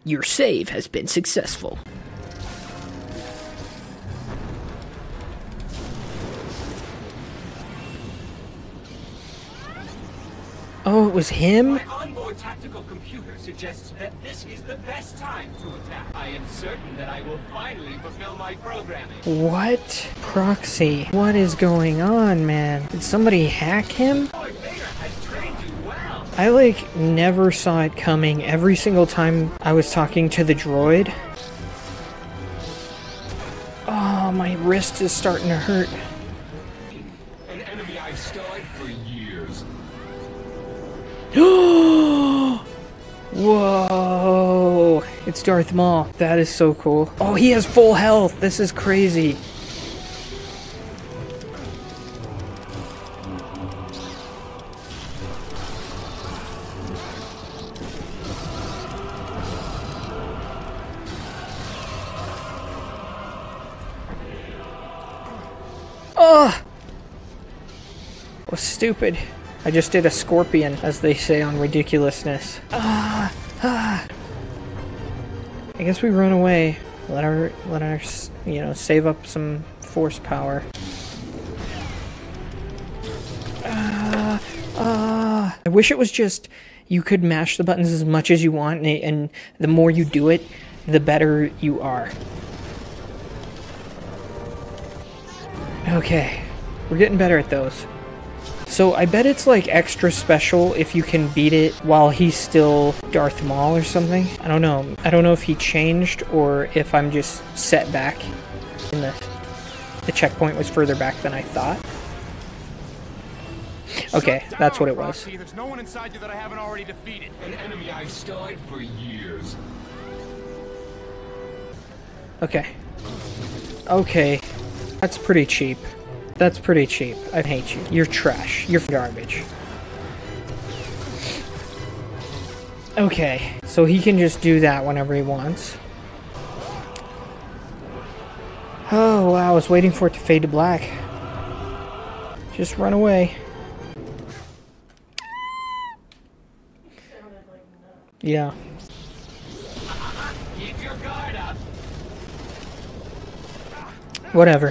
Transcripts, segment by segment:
Your save has been successful. Oh, it was him? My onboard tactical computer suggests that this is the best time to attack. I am certain that I will finally fulfill my programming. What? Proxy. What is going on, man? Did somebody hack him? Lord Vader has trained you well. I, like, never saw it coming every single time I was talking to the droid. Oh, my wrist is starting to hurt. An enemy I've studied for years. Whoa! It's Darth Maul. That is so cool. Oh, he has full health. This is crazy. Oh! Was stupid. I just did a scorpion, as they say on Ridiculousness. I guess we run away. Let our, you know, save up some force power. I wish it was just you could mash the buttons as much as you want, and the more you do it, the better you are. Okay, we're getting better at those. So I bet it's like extra special if you can beat it while he's still Darth Maul or something. I don't know. I don't know if he changed or if I'm just set back in the checkpoint was further back than I thought. Okay, that's what it was. There's no one inside you that I haven't already defeated. An enemy I've studied for years. Okay. Okay. That's pretty cheap. That's pretty cheap. I hate you. You're trash. You're garbage. Okay, so he can just do that whenever he wants. Oh, wow, I was waiting for it to fade to black. Just run away. Yeah. Keep your guard up. Whatever.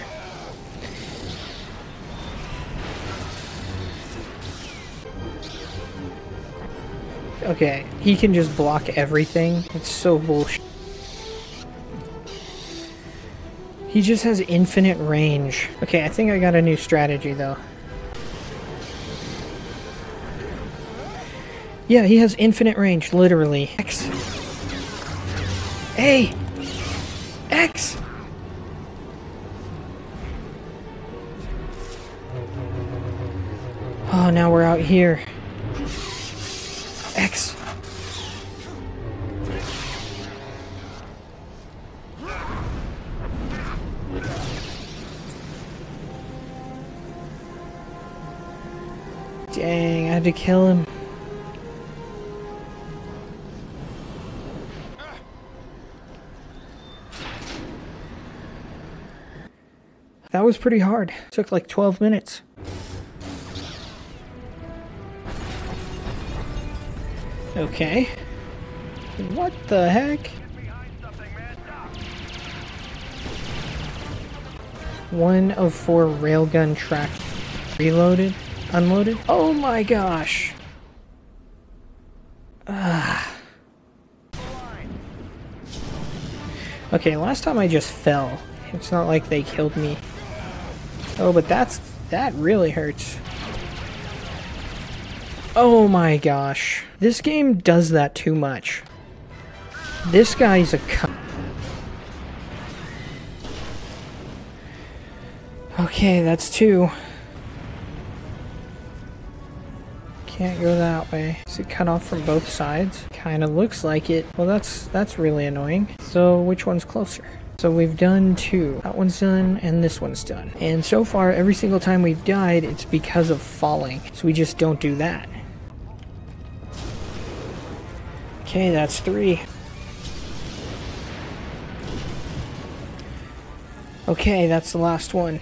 Okay, he can just block everything. It's so bullshit. He just has infinite range. Okay, I think I got a new strategy, though. Yeah, he has infinite range, literally. X. Hey! X! Oh, now we're out here. X. Dang, I had to kill him. That was pretty hard. It took like 12 minutes. Okay. What the heck? One of 4 railgun tracks reloaded, unloaded. Oh my gosh. Okay, last time I just fell. It's not like they killed me. Oh, but that really hurts. Oh my gosh. This game does that too much. This guy's a cunt. Okay, that's 2. Can't go that way. Is it cut off from both sides? Kinda looks like it. Well, that's really annoying. So, which one's closer? So we've done 2. That one's done, and this one's done. And so far, every single time we've died, it's because of falling. So we just don't do that. Okay, that's 3. Okay, that's the last one.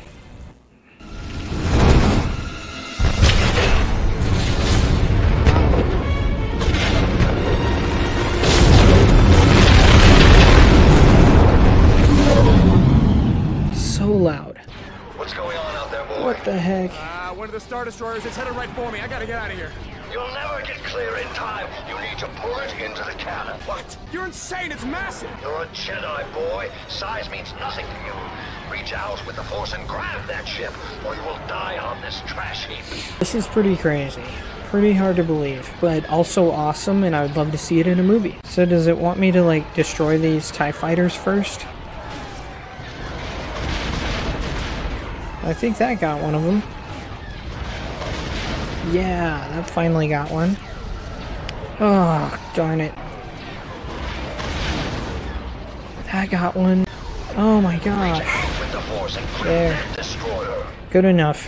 What the heck? One of the Star Destroyers is headed right for me. I gotta get out of here. You'll never get clear in time. You need to pull it into the cannon. What? You're insane. It's massive. You're a Jedi, boy. Size means nothing to you. Reach out with the Force and grab that ship, or you will die on this trash heap. This is pretty crazy. Pretty hard to believe, but also awesome, and I would love to see it in a movie. So does it want me to, like, destroy these TIE fighters first? I think that got one of them. Yeah, that finally got one. Oh, darn it. That got one. Oh my gosh. There. Good enough.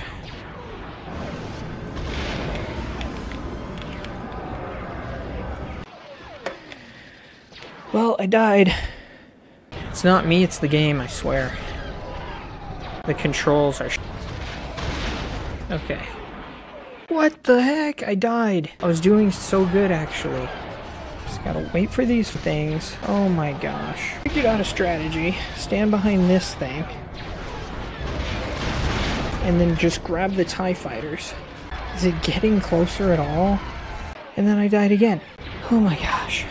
Well, I died. It's not me, it's the game, I swear. The controls are okay. What the heck? I died. I was doing so good, actually. Just gotta wait for these things. Oh my gosh. Figured out a strategy. Stand behind this thing. And then just grab the TIE fighters. Is it getting closer at all? And then I died again. Oh my gosh.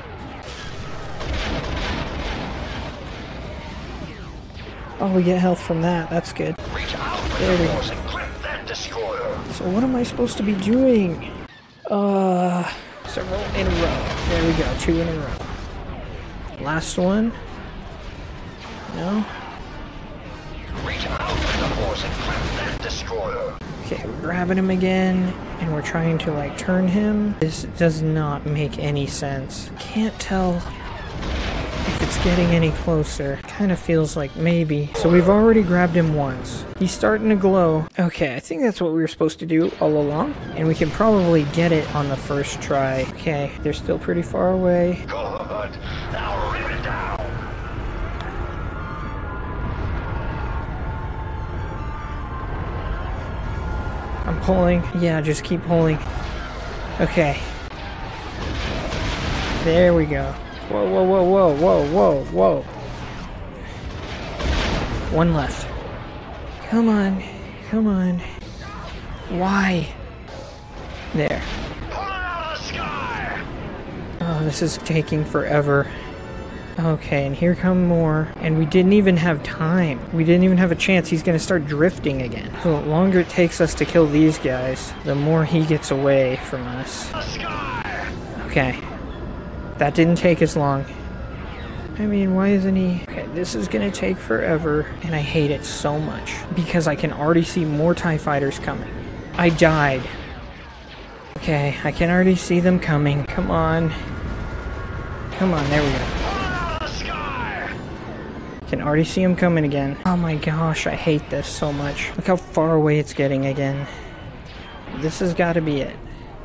Oh, we get health from that. That's good. There we go. So what am I supposed to be doing? Several in a row. There we go. 2 in a row. Last one. No? Okay, we're grabbing him again, and we're trying to, like, turn him. This does not make any sense. Can't tell if it's getting any closer. Kind of feels like maybe. So we've already grabbed him once. He's starting to glow. Okay, I think that's what we were supposed to do all along. And we can probably get it on the first try. Okay, they're still pretty far away. Good. Now rip it down. I'm pulling. Yeah, just keep pulling. Okay. There we go. Whoa, whoa, whoa, whoa, whoa, whoa, whoa. One left. Come on. Come on. Why? There. Oh, this is taking forever. Okay, and here come more. And we didn't even have time. We didn't even have a chance. He's gonna start drifting again. So the longer it takes us to kill these guys, the more he gets away from us. Okay. That didn't take as long. I mean, why isn't he... Okay, this is gonna take forever, and I hate it so much. Because I can already see more TIE fighters coming. I died. Okay, I can already see them coming. Come on. Come on, there we go. Can already see him coming again. Oh my gosh, I hate this so much. Look how far away it's getting again. This has got to be it.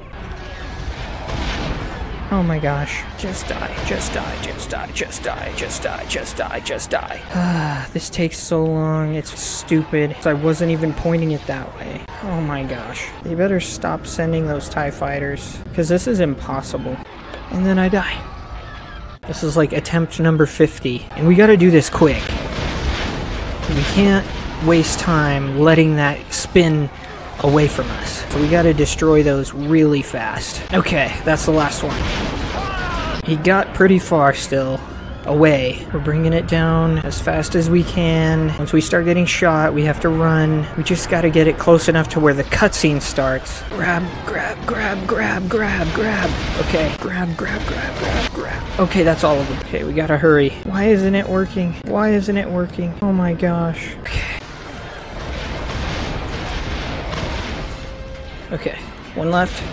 Oh my gosh. Just die, just die, just die, just die, just die, just die, just die. Ah, this takes so long. It's stupid. I wasn't even pointing it that way. Oh my gosh. They better stop sending those TIE fighters, because this is impossible. And then I die. This is like attempt number 50, and we gotta do this quick. We can't waste time letting that spin away from us. So we gotta destroy those really fast. Okay, that's the last one. He got pretty far still. Away. We're bringing it down as fast as we can. Once we start getting shot, we have to run. We just gotta get it close enough to where the cutscene starts. Grab, grab, grab, grab, grab, grab. Okay, grab, grab, grab, grab, grab. Okay, that's all of them. Okay, we gotta hurry. Why isn't it working? Why isn't it working? Oh my gosh. Okay. Okay, one left.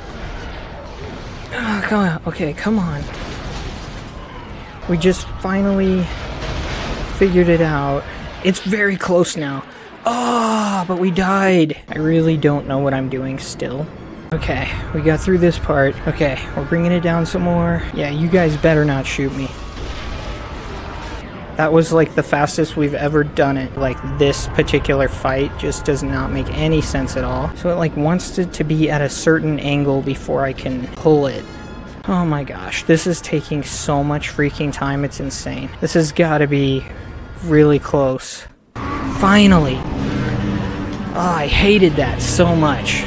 Oh, come on. Okay, come on. We just finally figured it out. It's very close now. Oh, but we died. I really don't know what I'm doing still. Okay, we got through this part. Okay, we're bringing it down some more. Yeah, you guys better not shoot me. That was like the fastest we've ever done it. Like, this particular fight just does not make any sense at all. So it like wants it to be at a certain angle before I can pull it. Oh my gosh, this is taking so much freaking time, it's insane. This has got to be really close. Finally! Oh, I hated that so much.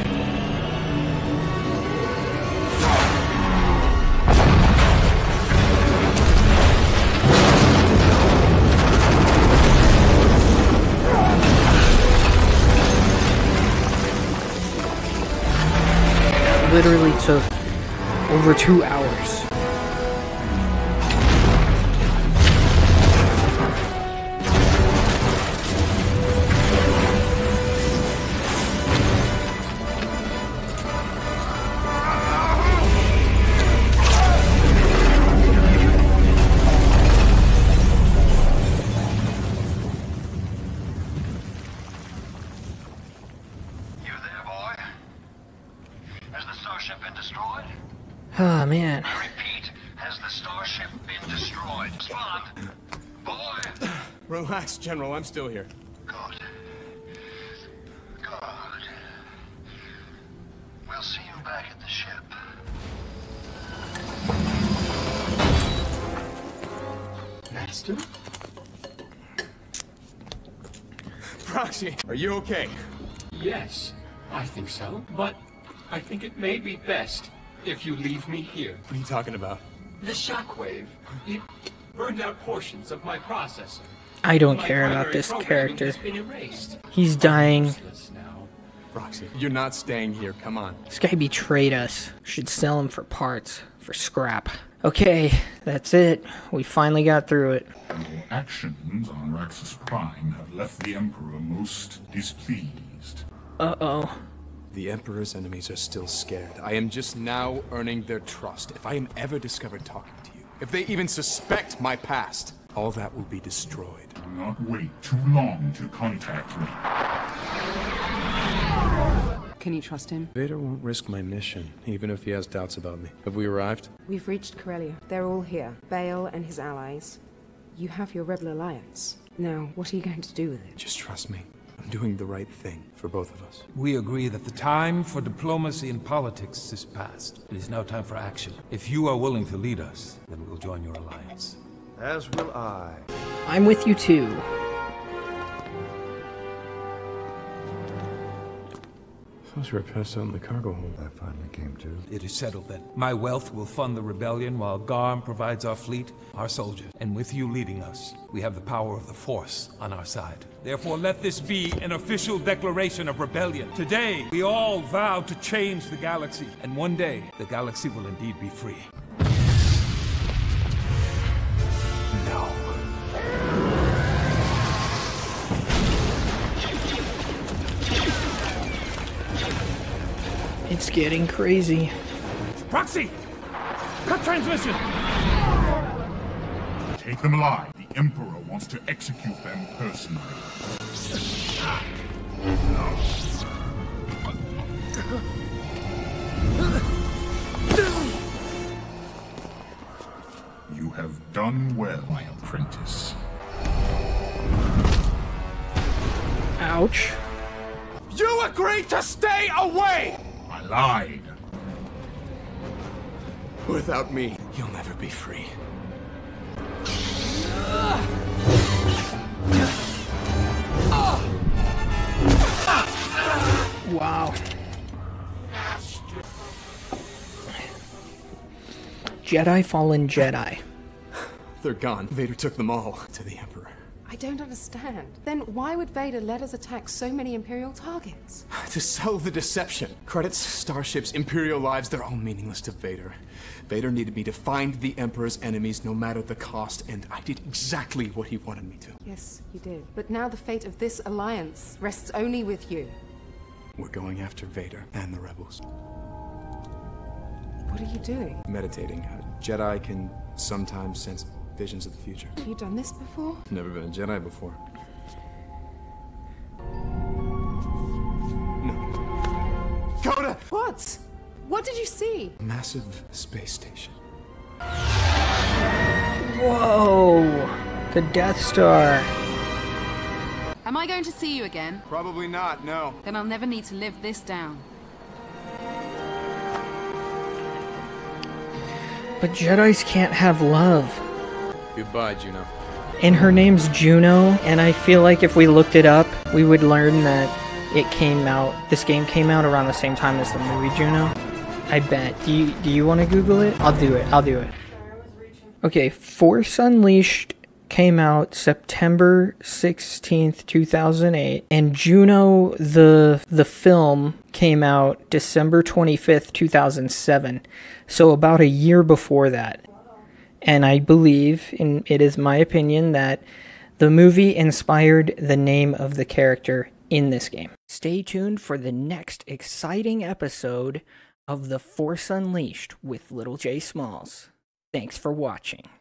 Literally took over 2 hours. Oh, man. I repeat, has the starship been destroyed? Respond! Boy! Relax, General. I'm still here. Good. Good. We'll see you back at the ship. Master? Proxy, are you okay? Yes, I think so. But I think it may be best if you leave me here. What are you talking about? The shockwave. It burned out portions of my processor. I don't My care about primary this programming character. has been erased. He's dying. Useless now. Proxy, you're not staying here. Come on. This guy betrayed us. Should sell him for parts, for scrap. Okay, that's it. We finally got through it. Your actions on Raxus Prime have left the Emperor most displeased. Uh-oh. The Emperor's enemies are still scared. I am just now earning their trust. If I am ever discovered talking to you, if they even suspect my past, all that will be destroyed. Do not wait too long to contact me. Can you trust him? Vader won't risk my mission, even if he has doubts about me. Have we arrived? We've reached Corellia. They're all here. Bale and his allies. You have your Rebel Alliance. Now, what are you going to do with it? Just trust me. I'm doing the right thing for both of us. We agree that the time for diplomacy and politics is past. It is now time for action. If you are willing to lead us, then we'll join your alliance. As will I. I'm with you too. I was passed out in the cargo hold. I finally came to. It is settled then. My wealth will fund the rebellion while Garm provides our fleet, our soldiers. And with you leading us, we have the power of the Force on our side. Therefore, let this be an official declaration of rebellion. Today, we all vow to change the galaxy. And one day, the galaxy will indeed be free. No. It's getting crazy. Proxy! Cut transmission! Take them alive. The Emperor wants to execute them personally. You have done well, my apprentice. Ouch. You agreed to stay away! I lied. Without me, you'll never be free. Wow. Jedi fallen Jedi. They're gone. Vader took them all to the Emperor. I don't understand. Then why would Vader let us attack so many Imperial targets? To sell the deception. Credits, starships, Imperial lives, they're all meaningless to Vader. Vader needed me to find the Emperor's enemies no matter the cost, and I did exactly what he wanted me to. Yes, you did. But now the fate of this alliance rests only with you. We're going after Vader and the rebels. What are you doing? Meditating. Jedi can sometimes sense visions of the future. Have you done this before? Never been a Jedi before. No. Coda! What? What did you see? A massive space station. Whoa! The Death Star. Am I going to see you again? Probably not, no. Then I'll never need to live this down. But Jedis can't have love. Goodbye, Juno. And her name's Juno, and I feel like if we looked it up, we would learn that this game came out around the same time as the movie Juno? I bet. Do you want to Google it? I'll do it. Okay, Force Unleashed came out September 16th, 2008, and Juno the film came out December 25th, 2007. So about a year before that. And I believe, and it is my opinion, that the movie inspired the name of the character in this game. Stay tuned for the next exciting episode of The Force Unleashed with Little J Smalls. Thanks for watching.